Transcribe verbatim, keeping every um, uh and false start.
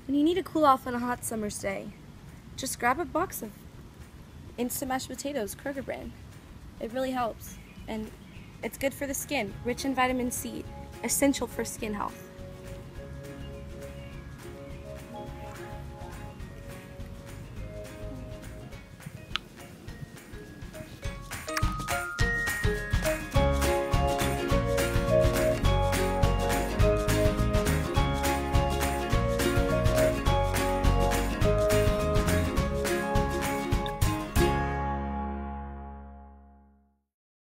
When you need to cool off on a hot summer's day, just grab a box of instant mashed potatoes, Kroger brand. It really helps, and it's good for the skin, rich in vitamin C, essential for skin health.